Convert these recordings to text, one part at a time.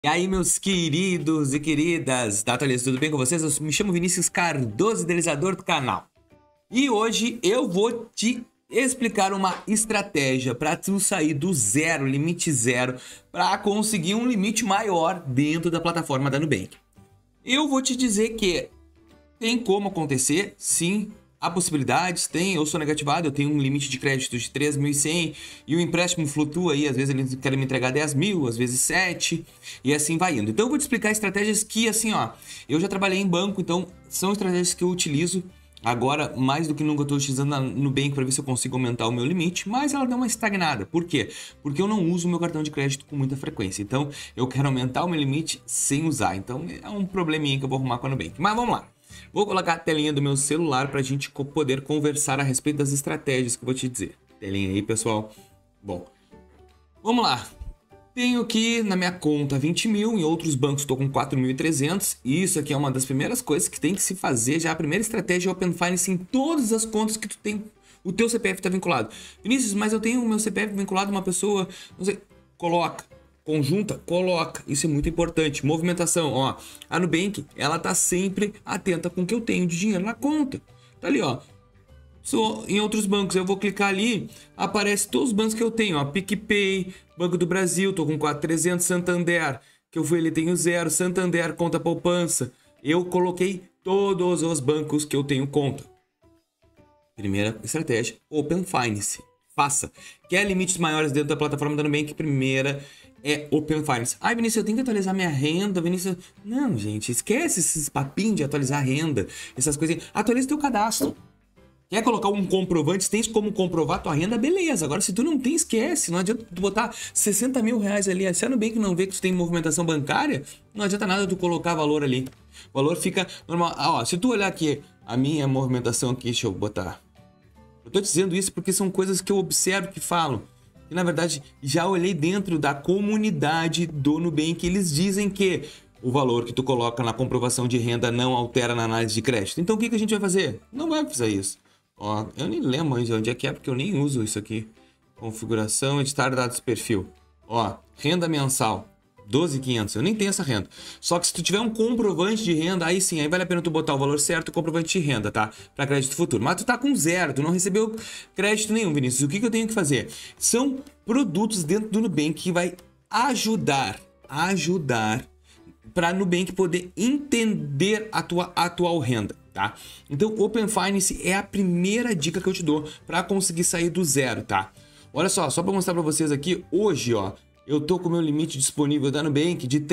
E aí, meus queridos e queridas da Atualiza, tudo bem com vocês? Eu me chamo Vinícius Cardoso, idealizador do canal. E hoje eu vou te explicar uma estratégia para tu sair do zero, limite zero, para conseguir um limite maior dentro da plataforma da Nubank. Eu vou te dizer que tem como acontecer, sim. Há possibilidades, tem, eu sou negativado, eu tenho um limite de crédito de 3.100 e o empréstimo flutua aí, às vezes eles querem me entregar 10.000, às vezes 7 e assim vai indo. Então eu vou te explicar estratégias que assim, ó, eu já trabalhei em banco, então são estratégias que eu utilizo. Agora, mais do que nunca, eu estou utilizando no Nubank para ver se eu consigo aumentar o meu limite, mas ela deu uma estagnada. Por quê? Porque eu não uso o meu cartão de crédito com muita frequência. Então, eu quero aumentar o meu limite sem usar. Então, é um probleminha que eu vou arrumar com a Nubank. Mas vamos lá. Vou colocar a telinha do meu celular para a gente poder conversar a respeito das estratégias que eu vou te dizer. Telinha aí, pessoal. Bom, vamos lá. Tenho aqui na minha conta 20 mil, em outros bancos estou com 4.300. E isso aqui é uma das primeiras coisas que tem que se fazer. Já a primeira estratégia é Open Finance em todas as contas que tu tem. O teu CPF está vinculado. Vinícius, mas eu tenho o meu CPF vinculado a uma pessoa, não sei, coloca. Conjunta, coloca. Isso é muito importante. Movimentação, ó. A Nubank, ela tá sempre atenta com o que eu tenho de dinheiro na conta. Tá ali, ó. Em outros bancos, eu vou clicar ali, aparece todos os bancos que eu tenho, ó. PicPay, Banco do Brasil, tô com 4.300, Santander, que eu fui ali, tenho 0, Santander, conta poupança. Eu coloquei todos os bancos que eu tenho conta. Primeira estratégia, Open Finance. Faça. Quer limites maiores dentro da plataforma da Nubank? Primeira é Open Finance. Ai, Vinícius, eu tenho que atualizar minha renda, Vinícius. Não, gente, esquece esses papinhos de atualizar a renda, essas coisinhas. Atualiza teu cadastro. Quer colocar um comprovante, tens como comprovar tua renda, beleza. Agora, se tu não tem, esquece. Não adianta tu botar 60 mil reais ali. Se a Nubank não vê que tu tem movimentação bancária, não adianta nada tu colocar valor ali. O valor fica normal. Ah, ó, se tu olhar aqui, a minha movimentação aqui, deixa eu botar. Eu tô dizendo isso porque são coisas que eu observo que falam. E na verdade, já olhei dentro da comunidade do Nubank, eles dizem que o valor que tu coloca na comprovação de renda não altera na análise de crédito. Então o que a gente vai fazer? Não vai fazer isso. Ó, eu nem lembro onde é que é, porque eu nem uso isso aqui. Configuração, editar dados de perfil. Ó, renda mensal. 12.500, eu nem tenho essa renda. Só que se tu tiver um comprovante de renda, aí sim, aí vale a pena tu botar o valor certo e o comprovante de renda, tá? Para crédito futuro. Mas tu tá com 0, tu não recebeu crédito nenhum, Vinícius. O que eu tenho que fazer? São produtos dentro do Nubank que vai ajudar para Nubank poder entender a tua atual renda, tá? Então, Open Finance é a primeira dica que eu te dou para conseguir sair do zero, tá? Olha só para mostrar para vocês aqui, hoje, ó, eu tô com o meu limite disponível da Nubank de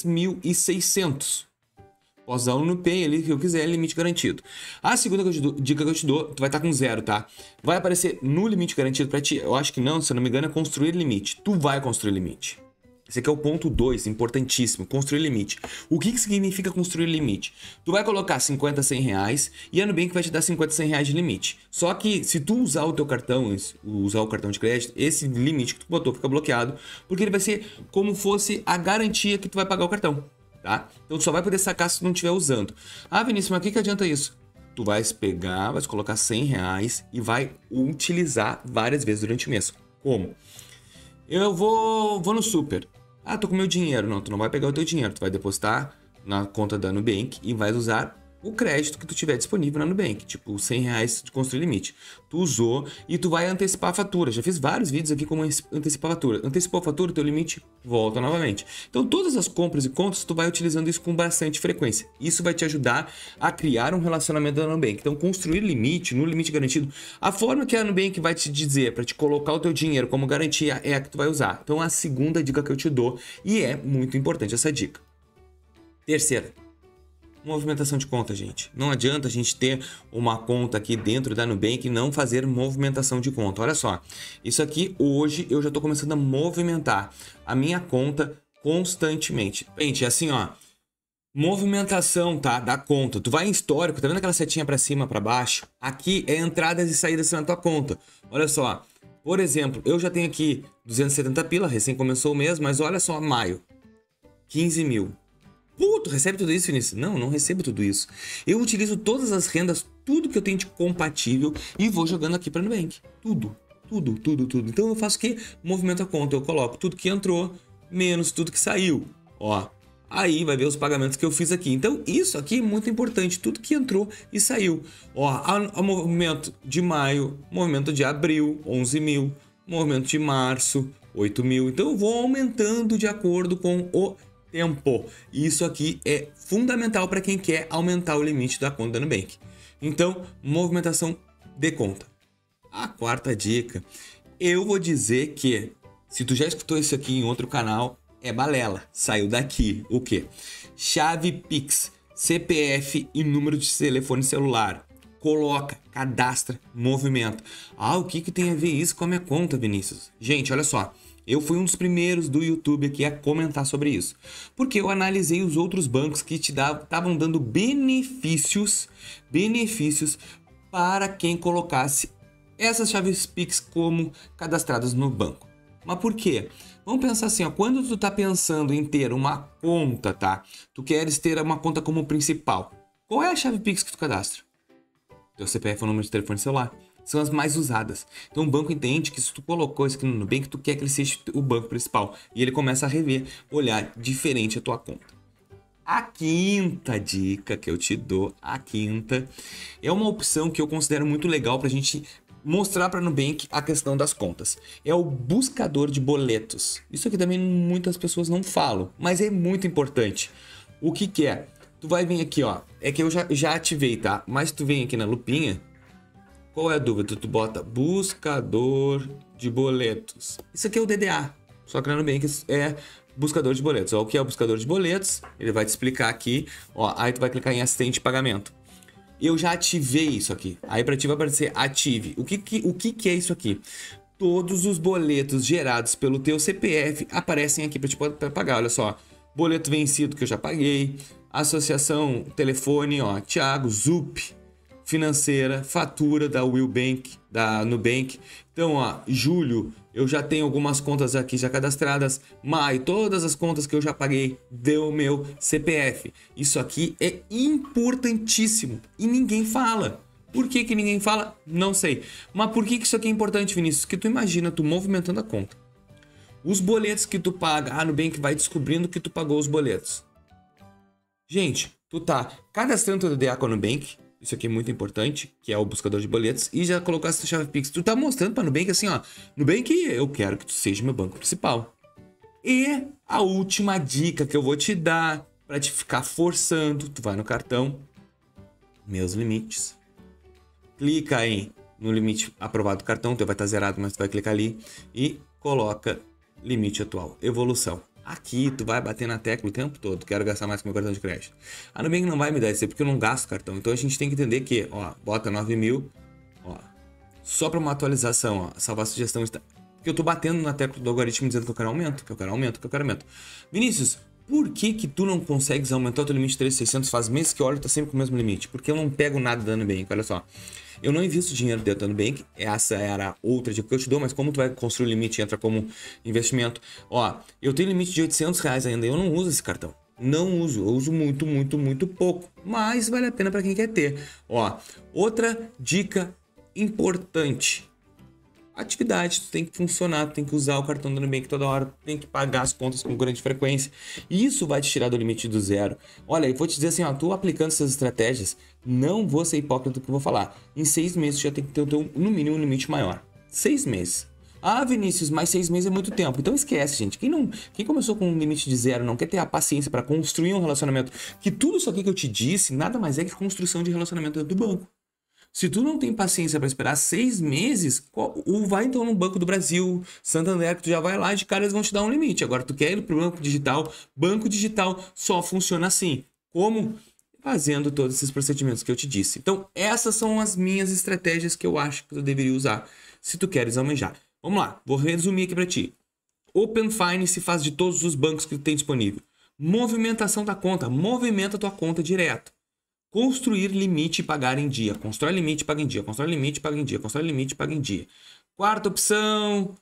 3.600. Posso usar o Nupay ali que eu quiser, limite garantido. A segunda dica que eu te dou, tu vai estar com 0, tá? Vai aparecer no limite garantido para ti. Eu acho que não, se eu não me engano, é construir limite. Tu vai construir limite. Esse aqui é o ponto 2, importantíssimo, construir limite. O que significa construir limite? Tu vai colocar 50, 100 reais e a Nubank vai te dar 50, 100 reais de limite. Só que se tu usar o teu cartão, usar o cartão de crédito, esse limite que tu botou fica bloqueado, porque ele vai ser como fosse a garantia que tu vai pagar o cartão, tá? Então tu só vai poder sacar se tu não estiver usando. Ah, Vinícius, mas o que adianta isso? Tu vais pegar, vais colocar 100 reais e vai utilizar várias vezes durante o mês. Como? Eu vou no super. Ah, tô com meu dinheiro. Não, tu não vai pegar o teu dinheiro. Tu vai depositar na conta da Nubank e vai usar o crédito que tu tiver disponível na Nubank. Tipo, 100 reais de construir limite. Tu usou e tu vai antecipar a fatura. Já fiz vários vídeos aqui como antecipar a fatura. Antecipou a fatura, teu limite volta novamente. Então, todas as compras e contas, tu vai utilizando isso com bastante frequência. Isso vai te ajudar a criar um relacionamento da Nubank. Então, construir limite, no limite garantido, a forma que a Nubank vai te dizer para te colocar o teu dinheiro como garantia é a que tu vai usar. Então, a segunda dica que eu te dou, e é muito importante essa dica. Terceira. Movimentação de conta, gente. Não adianta a gente ter uma conta aqui dentro da Nubank e não fazer movimentação de conta. Olha só, isso aqui hoje eu já estou começando a movimentar a minha conta constantemente. Gente, assim, ó, movimentação, tá, da conta. Tu vai em histórico, tá vendo aquela setinha para cima, para baixo? Aqui é entradas e saídas na tua conta. Olha só, por exemplo, eu já tenho aqui 270 pila, recém começou o mês, mas olha só, maio, 15 mil. Tu recebe tudo isso, Vinícius? Não, não recebo tudo isso. Eu utilizo todas as rendas, tudo que eu tenho de compatível e vou jogando aqui para Nubank. Tudo. Então eu faço o quê? Movimento a conta. Eu coloco tudo que entrou, menos tudo que saiu. Ó, aí vai ver os pagamentos que eu fiz aqui. Então, isso aqui é muito importante. Tudo que entrou e saiu. Ó, o movimento de maio, movimento de abril, 11 mil. Movimento de março, 8 mil. Então, eu vou aumentando de acordo com o tempo. Isso aqui é fundamental para quem quer aumentar o limite da conta da Nubank. Então, movimentação de conta. A quarta dica, eu vou dizer que, se tu já escutou isso aqui em outro canal, é balela. Saiu daqui. O quê? Chave Pix, CPF e número de telefone celular. Coloca, cadastra, movimenta. Ah, o que tem a ver isso com a minha conta, Vinícius? Gente, olha só. Eu fui um dos primeiros do YouTube aqui a comentar sobre isso. Porque eu analisei os outros bancos que estavam dando benefícios para quem colocasse essas chaves Pix como cadastradas no banco. Mas por quê? Vamos pensar assim, ó, quando tu tá pensando em ter uma conta, tá? Tu queres ter uma conta como principal. Qual é a chave Pix que tu cadastra? Teu CPF ou número de telefone celular. São as mais usadas. Então o banco entende que se tu colocou isso aqui no Nubank, tu quer que ele seja o banco principal. E ele começa a rever, olhar diferente a tua conta. A quinta dica que eu te dou, é uma opção que eu considero muito legal pra gente mostrar para a Nubank a questão das contas. É o buscador de boletos. Isso aqui também muitas pessoas não falam, mas é muito importante. O que é? Tu vai vir aqui, ó. É que eu já ativei, tá? Mas tu vem aqui na lupinha. Qual é a dúvida? Tu bota buscador de boletos. Isso aqui é o DDA. Só que na Nubank é buscador de boletos. Ó, o que é o buscador de boletos? Ele vai te explicar aqui. Ó, aí tu vai clicar em assistente de pagamento. Eu já ativei isso aqui. Aí para ti vai aparecer ative. O que é isso aqui? Todos os boletos gerados pelo teu CPF aparecem aqui para te pagar. Olha só, boleto vencido que eu já paguei, associação, telefone, ó, Thiago, Zup, financeira, fatura da Willbank, da Nubank. Então, ó, julho, eu já tenho algumas contas aqui já cadastradas. Maio, todas as contas que eu já paguei deu meu CPF. Isso aqui é importantíssimo e ninguém fala. Por que ninguém fala? Não sei. Mas por que isso aqui é importante, Vinícius? Que tu imagina, tu movimentando a conta. Os boletos que tu paga, a Nubank vai descobrindo que tu pagou os boletos. Gente, tu tá cadastrando o DDA com a Nubank. Isso aqui é muito importante, que é o buscador de boletos. E já colocar essa chave Pix. Tu tá mostrando pra Nubank assim, ó. Nubank, eu quero que tu seja meu banco principal. E a última dica que eu vou te dar, pra te ficar forçando, tu vai no cartão, meus limites. Clica aí no limite aprovado do cartão, teu vai estar zerado, mas tu vai clicar ali. E coloca limite atual, evolução. Aqui tu vai bater na tecla o tempo todo, quero gastar mais com meu cartão de crédito. A Nubank não vai me dar isso porque eu não gasto cartão. Então a gente tem que entender que, ó, bota 9 mil, ó, só para uma atualização, ó, salvar a sugestão. Porque eu tô batendo na tecla do algoritmo dizendo que eu quero aumento, que eu quero aumento, que eu quero aumento. Vinícius, por que tu não consegues aumentar o teu limite de 3.600? Faz meses que eu olho, tá sempre com o mesmo limite. Porque eu não pego nada da Nubank, olha só. Eu não invisto dinheiro dentro da Nubank, essa era outra dica que eu te dou, mas como tu vai construir o limite, entra como investimento. Ó, eu tenho limite de R$800 ainda, eu não uso esse cartão. Não uso, eu uso muito, muito, muito pouco, mas vale a pena para quem quer ter. Ó, outra dica importante. Atividade, tu tem que funcionar, tu tem que usar o cartão da Nubank toda hora, tu tem que pagar as contas com grande frequência. E isso vai te tirar do limite do zero. Olha, eu vou te dizer assim, ó, tu aplicando essas estratégias, não vou ser hipócrita do que eu vou falar. Em 6 meses tu já tem que ter no mínimo um limite maior. 6 meses. Ah, Vinícius, mas 6 meses é muito tempo. Então esquece, gente. Quem começou com um limite de zero não quer ter a paciência para construir um relacionamento. Que tudo isso aqui que eu te disse, nada mais é que construção de relacionamento dentro do banco. Se tu não tem paciência para esperar 6 meses, vai então no Banco do Brasil, Santander, que tu já vai lá e de cara eles vão te dar um limite. Agora tu quer ir pro banco digital só funciona assim. Como? Fazendo todos esses procedimentos que eu te disse. Então essas são as minhas estratégias que eu acho que tu deveria usar se tu queres almejar. Vamos lá, vou resumir aqui para ti. Open Finance faz de todos os bancos que tu tem disponível. Movimentação da conta, movimenta tua conta direto. Construir limite e pagar em dia. Constrói limite e paga em dia. Constrói limite e paga em dia. Constrói limite e paga em dia. Quarta opção.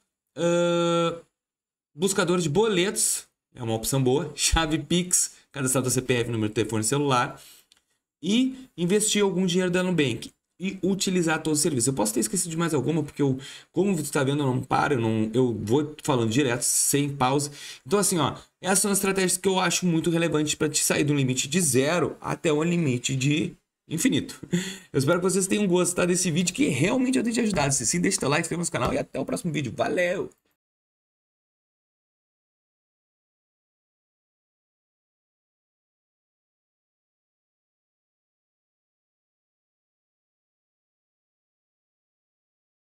Buscador de boletos. É uma opção boa. Chave Pix. Cadastrar teu CPF, número de telefone celular. E investir algum dinheiro da Nubank. e utilizar todos os serviços. Eu posso ter esquecido de mais alguma, porque eu, como você está vendo, eu não paro, eu vou falando direto, sem pausa. Então, assim, ó, essas são as estratégias que eu acho muito relevantes para te sair do limite de 0 até um limite de infinito. Eu espero que vocês tenham gostado desse vídeo, que realmente eu tenho te ajudado. Se sim, deixa teu like, se inscreva no canal e até o próximo vídeo. Valeu!